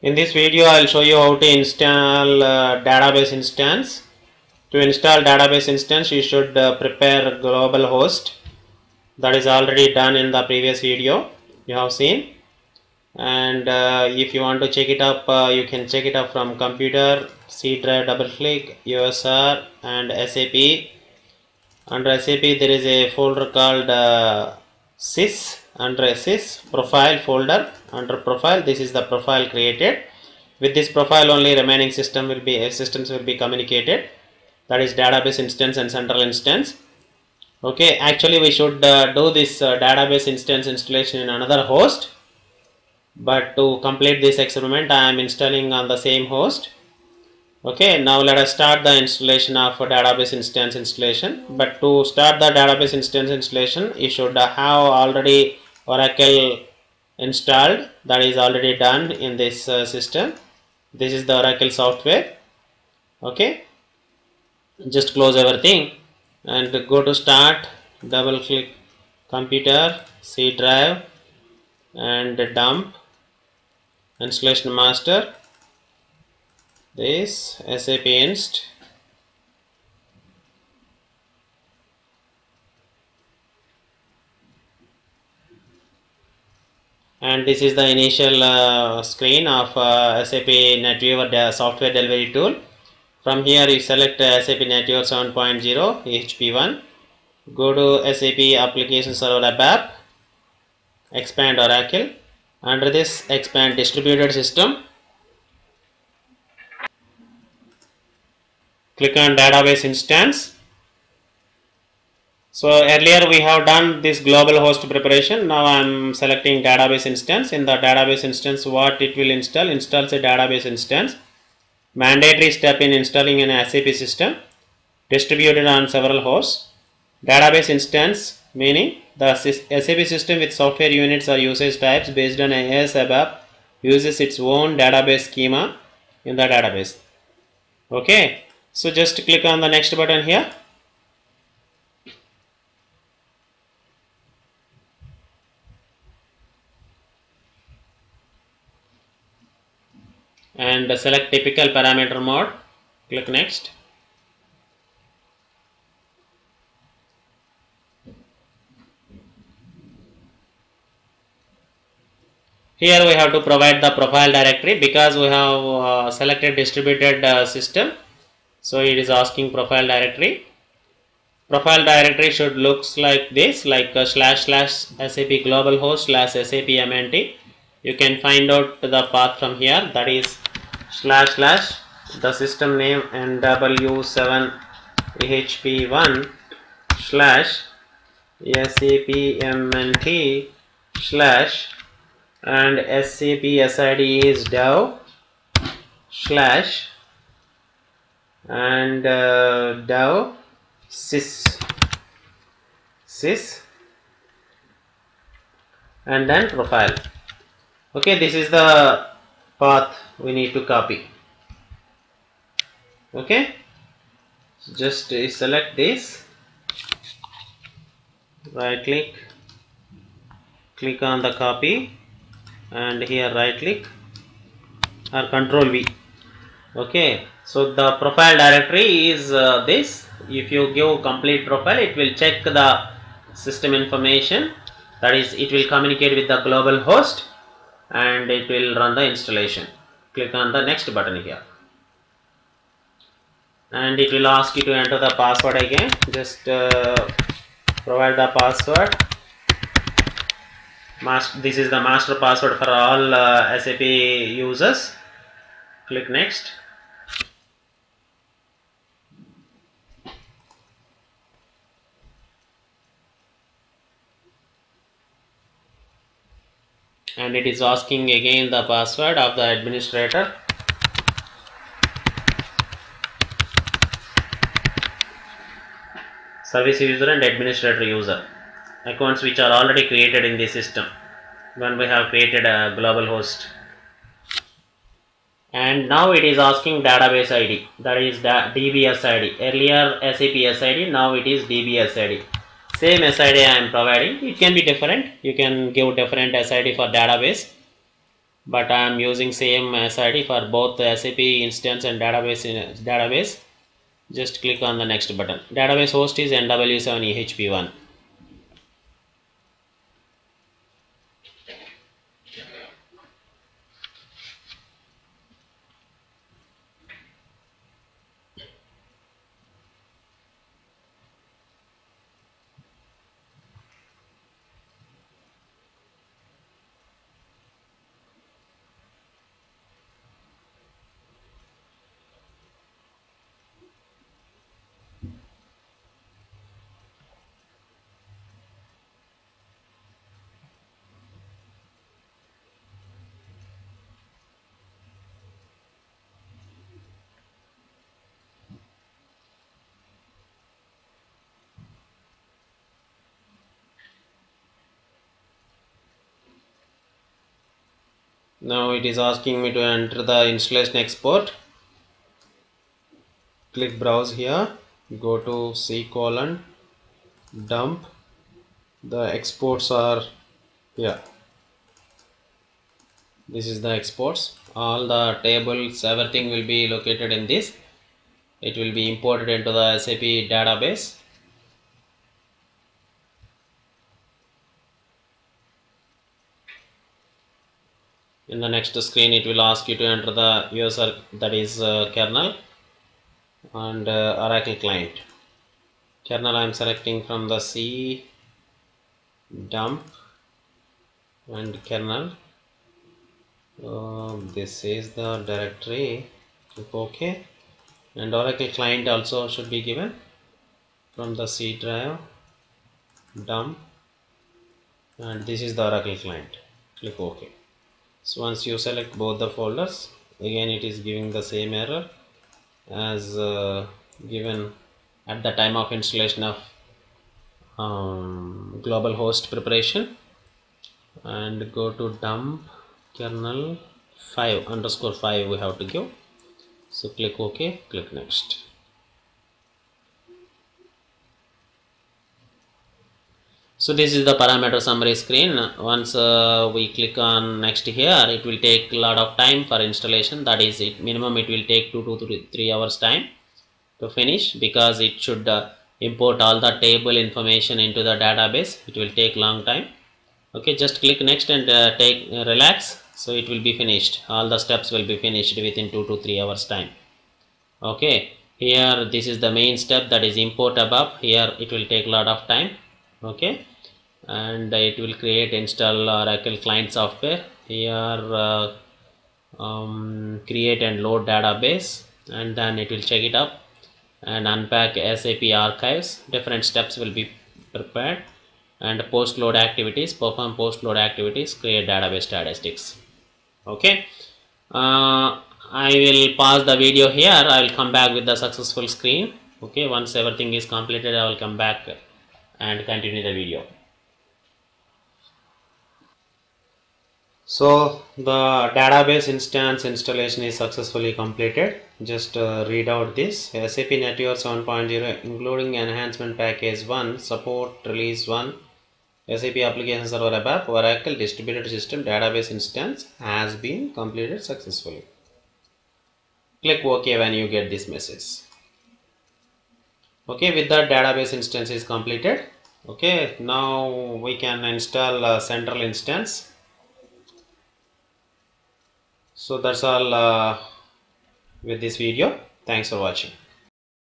In this video, I will show you how to install database instance. To install database instance, you should prepare global host. That is already done in the previous video you have seen. And if you want to check it up, you can check it up from computer, C drive, double click, USR and SAP. Under SAP there is a folder called sys. Under sys profile folder, under profile, this is the profile created. With this profile only remaining systems will be communicated, that is database instance and central instance. Okay, actually we should do this database instance installation in another host, but to complete this experiment I am installing on the same host. Okay, now let us start the installation of database instance installation. But to start the database instance installation, you should have already Oracle installed. That is already done in this system. This is the Oracle software. Okay, just close everything and go to start, double click computer, C drive and dump installation master, this SAP inst, and this is the initial screen of SAP NetWeaver software delivery tool. From here you select SAP NetWeaver 7.0 HP1, go to SAP application server ABAP, expand Oracle. Under this expand distributed system, click on database instance. So earlier we have done this global host preparation. Now I am selecting database instance. In the database instance, what it will install? Installs a database instance. Mandatory step in installing an SAP system distributed on several hosts. Database instance meaning the SAP system with software units or usage types based on AS ABAP uses its own database schema in the database. Okay, so just click on the next button here. And select typical parameter mode, click next. Here we have to provide the profile directory because we have selected distributed system, so it is asking profile directory. Profile directory should looks like this, like //SAP global host /SAP MNT. You can find out the path from here, that is / the system name NW7HP1 /SAPMNT / and SAP SID is dev / and dev sys and then profile. Okay, this is the path we need to copy. Okay, so just select this, right click, click on the copy, and here right click or control V. Okay, so the profile directory is this. If you give complete profile, it will check the system information, that is it will communicate with the global host and it will run the installation. Click on the next button here and it will ask you to enter the password again. Just provide the password. This is the master password for all SAP users. Click next. And it is asking again the password of the administrator. Service user and administrator user, accounts which are already created in the system when we have created a global host. And now it is asking database ID, that is DBS ID. Earlier SAP SID, now it is DBS ID. Same SID I am providing. It can be different. You can give different SID for database. but I am using same SID for both the SAP instance and database. Just click on the next button. Database host is NW7EHP1. Now it is asking me to enter the installation export. Click browse here, go to C colon dump. The exports are here. This is the exports. All the tables, everything will be located in this. It will be imported into the SAP database. In the next screen, it will ask you to enter the user, that is kernel, and Oracle client. Kernel I am selecting from the C dump and kernel. This is the directory. Click OK. And Oracle client also should be given from the C drive dump, and this is the Oracle client. Click OK. So once you select both the folders, again it is giving the same error as given at the time of installation of global host preparation. And go to dump kernel 5_5 we have to give. So click OK, click next. So this is the parameter summary screen. Once we click on next here, it will take a lot of time for installation. That is, it minimum it will take 2 to 3 hours time to finish, because it should import all the table information into the database. It will take long time. Okay, just click next and relax. So it will be finished. All the steps will be finished within 2 to 3 hours time. Okay, here this is the main step, that is import above. Here it will take a lot of time. Okay, and it will create install Oracle client software. Here create and load database, and then it will check it up and unpack SAP archives. Different steps will be prepared, and post load activities, perform post load activities, create database statistics. Okay, I will pause the video here. I will come back with the successful screen. Okay, once everything is completed, I will come back and continue the video. So the database instance installation is successfully completed. Just read out this: SAP NetWeaver 7.0 including enhancement package 1, support release 1, SAP application server ABAP, Oracle distributed system database instance has been completed successfully. Click OK when you get this message. Okay, with that, database instance is completed. Okay, now we can install a central instance. So that's all with this video. Thanks for watching.